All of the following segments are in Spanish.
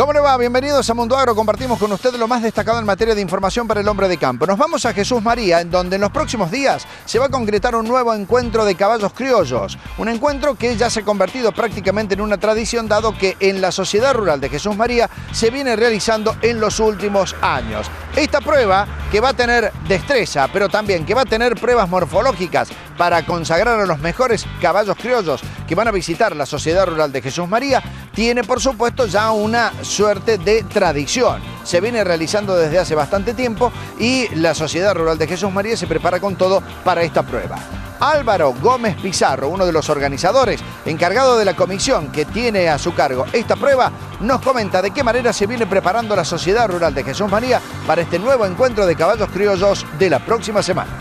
¿Cómo le va? Bienvenidos a Mundo Agro. Compartimos con usted lo más destacado en materia de información para el hombre de campo. Nos vamos a Jesús María, en donde en los próximos días se va a concretar un nuevo encuentro de caballos criollos. Un encuentro que ya se ha convertido prácticamente en una tradición, dado que en la Sociedad Rural de Jesús María se viene realizando en los últimos años. Esta prueba, que va a tener destreza, pero también que va a tener pruebas morfológicas para consagrar a los mejores caballos criollos que van a visitar la Sociedad Rural de Jesús María, tiene por supuesto ya una suerte de tradición. Se viene realizando desde hace bastante tiempo y la Sociedad Rural de Jesús María se prepara con todo para esta prueba. Álvaro Gómez Pizarro, uno de los organizadores, encargado de la comisión que tiene a su cargo esta prueba, nos comenta de qué manera se viene preparando la Sociedad Rural de Jesús María para este nuevo encuentro de caballos criollos de la próxima semana.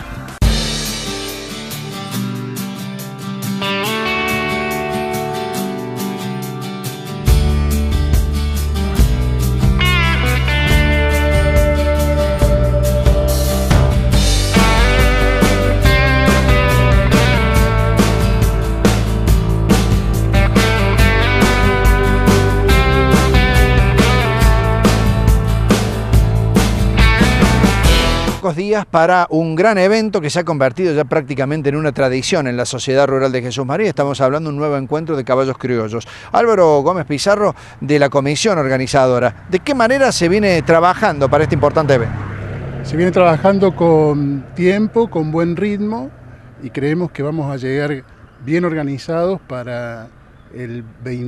Días para un gran evento que se ha convertido ya prácticamente en una tradición en la Sociedad Rural de Jesús María. Estamos hablando de un nuevo encuentro de caballos criollos. Álvaro Gómez Pizarro, de la comisión organizadora, ¿de qué manera se viene trabajando para este importante evento? Se viene trabajando con tiempo, con buen ritmo, y creemos que vamos a llegar bien organizados para el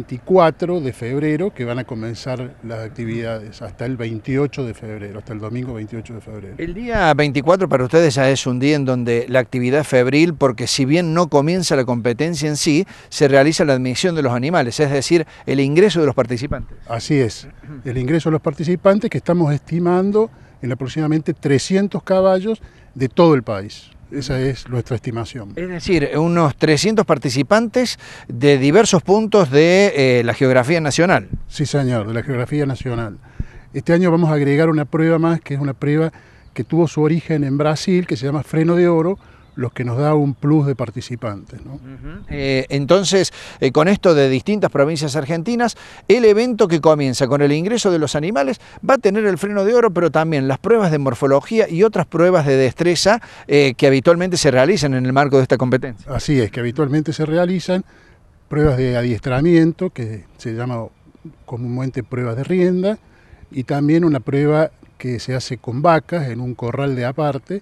24 de febrero, que van a comenzar las actividades, hasta el 28 de febrero, hasta el domingo 28 de febrero. El día 24 para ustedes ya es un día en donde la actividad es febril, porque si bien no comienza la competencia en sí, se realiza la admisión de los animales, es decir, el ingreso de los participantes. Así es, el ingreso de los participantes, que estamos estimando en aproximadamente 300 caballos de todo el país. Esa es nuestra estimación. Es decir, unos 300 participantes de diversos puntos de la geografía nacional. Sí, señor, de la geografía nacional. Este año vamos a agregar una prueba más, que es una prueba que tuvo su origen en Brasil, que se llama Freno de Oro, los que nos da un plus de participantes, ¿no? Entonces, con esto de distintas provincias argentinas, el evento que comienza con el ingreso de los animales va a tener el freno de oro, pero también las pruebas de morfología y otras pruebas de destreza que habitualmente se realizan en el marco de esta competencia. Así es, que habitualmente se realizan pruebas de adiestramiento, que se llama comúnmente pruebas de rienda, y también una prueba que se hace con vacas en un corral de aparte,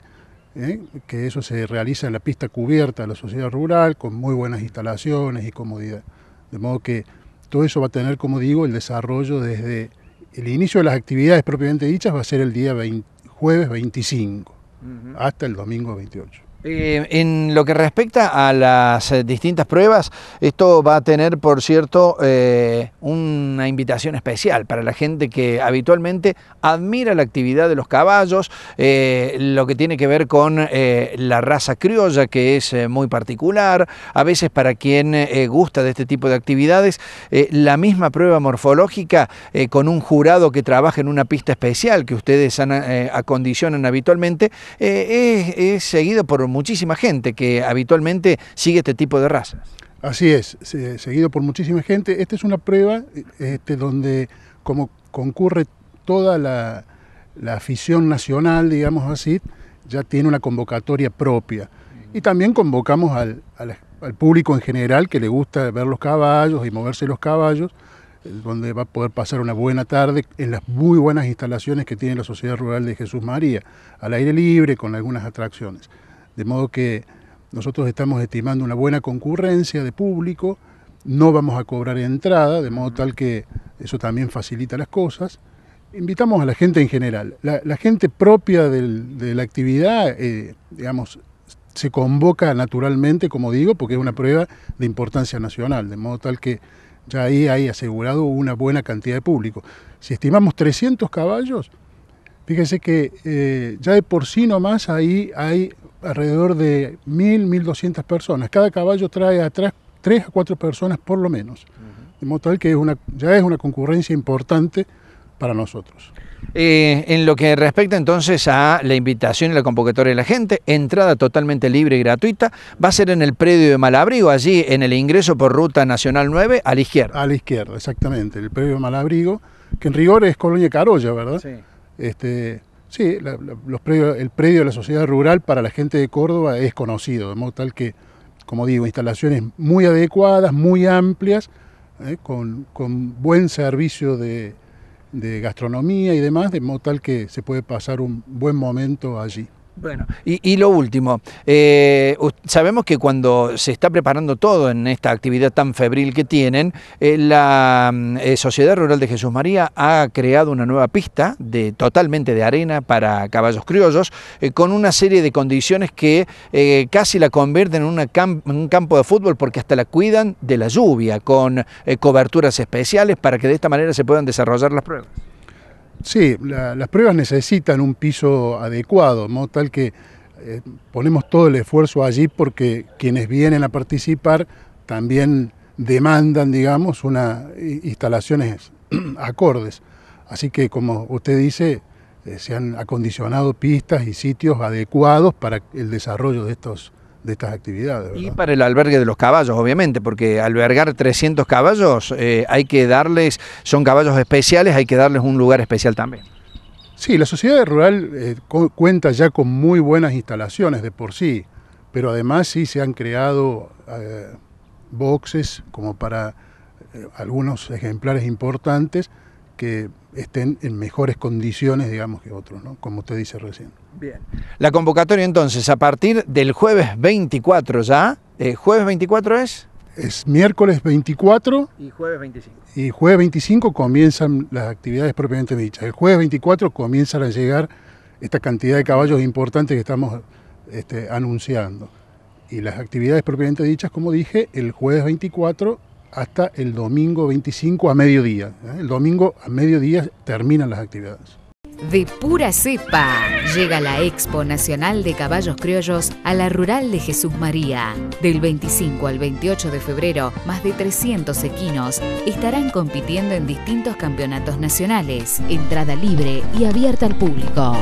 que eso se realiza en la pista cubierta de la Sociedad Rural, con muy buenas instalaciones y comodidad. De modo que todo eso va a tener, como digo, el desarrollo desde el inicio de las actividades propiamente dichas, va a ser el día jueves 25, hasta el domingo 28. En lo que respecta a las distintas pruebas, esto va a tener, por cierto, una invitación especial para la gente que habitualmente admira la actividad de los caballos, lo que tiene que ver con la raza criolla, que es muy particular. A veces, para quien gusta de este tipo de actividades, la misma prueba morfológica con un jurado que trabaja en una pista especial que ustedes acondicionan habitualmente, es seguido por muchísima gente que habitualmente sigue este tipo de razas. Así es, seguido por muchísima gente. Esta es una prueba donde, como concurre toda la afición nacional, digamos así, ya tiene una convocatoria propia. Y también convocamos al público en general que le gusta ver los caballos y moverse los caballos, donde va a poder pasar una buena tarde en las muy buenas instalaciones que tiene la Sociedad Rural de Jesús María, al aire libre, con algunas atracciones. De modo que nosotros estamos estimando una buena concurrencia de público, no vamos a cobrar entrada, de modo tal que eso también facilita las cosas. Invitamos a la gente en general. La gente propia de la actividad, digamos, se convoca naturalmente, como digo, porque es una prueba de importancia nacional, de modo tal que ya ahí hay asegurado una buena cantidad de público. Si estimamos 300 caballos, fíjense que ya de por sí nomás ahí hay alrededor de 1.200 personas. Cada caballo trae atrás 3 a 4 personas por lo menos. De modo tal que ya es una concurrencia importante para nosotros. En lo que respecta entonces a la invitación y la convocatoria de la gente, entrada totalmente libre y gratuita, va a ser en el predio de Malabrigo, allí en el ingreso por Ruta Nacional 9, a la izquierda. A la izquierda, exactamente, el predio de Malabrigo, que en rigor es Colonia Carolla, ¿verdad? Sí. Sí, el predio de la sociedad rural para la gente de Córdoba es conocido, de modo tal que, como digo, instalaciones muy adecuadas, muy amplias, con buen servicio de gastronomía y demás, de modo tal que se puede pasar un buen momento allí. Bueno, y lo último, sabemos que cuando se está preparando todo en esta actividad tan febril que tienen, la Sociedad Rural de Jesús María ha creado una nueva pista totalmente de arena para caballos criollos, con una serie de condiciones que casi la convierten en un campo de fútbol, porque hasta la cuidan de la lluvia, con coberturas especiales para que de esta manera se puedan desarrollar las pruebas. Sí, las pruebas necesitan un piso adecuado, de modo tal que ponemos todo el esfuerzo allí porque quienes vienen a participar también demandan, digamos, instalaciones acordes. Así que, como usted dice, se han acondicionado pistas y sitios adecuados para el desarrollo de estas actividades, ¿verdad? Y para el albergue de los caballos, obviamente, porque albergar 300 caballos hay que darles, son caballos especiales, hay que darles un lugar especial también. Sí, la sociedad rural cuenta ya con muy buenas instalaciones de por sí, pero además sí se han creado boxes como para algunos ejemplares importantes que estén en mejores condiciones, digamos, que otros, ¿no? Como usted dice recién. Bien. La convocatoria entonces, a partir del jueves 24 ya, ¿jueves 24 es? Es miércoles 24 y jueves 25. Y jueves 25 comienzan las actividades propiamente dichas. El jueves 24 comienzan a llegar esta cantidad de caballos importantes que estamos anunciando. Y las actividades propiamente dichas, como dije, el jueves 24 hasta el domingo 25 a mediodía. El domingo a mediodía terminan las actividades. De pura cepa, llega la Expo Nacional de Caballos Criollos a la Rural de Jesús María. Del 25 al 28 de febrero, más de 300 equinos estarán compitiendo en distintos campeonatos nacionales. Entrada libre y abierta al público.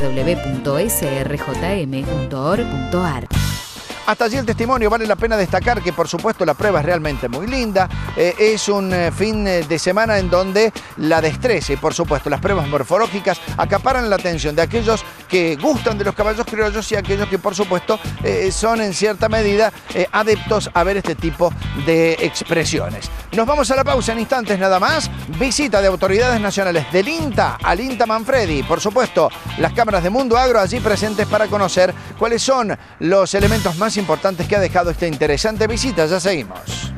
www.srjm.org.ar. Hasta allí el testimonio. Vale la pena destacar que, por supuesto, la prueba es realmente muy linda. Es un fin de semana en donde la destreza y, por supuesto, las pruebas morfológicas acaparan la atención de aquellos que gustan de los caballos criollos y aquellos que, por supuesto, son en cierta medida adeptos a ver este tipo de expresiones. Nos vamos a la pausa en instantes nada más. Visita de autoridades nacionales del INTA al INTA Manfredi. Por supuesto, las cámaras de Mundo Agro allí presentes para conocer cuáles son los elementos más importantes que ha dejado esta interesante visita. Ya seguimos.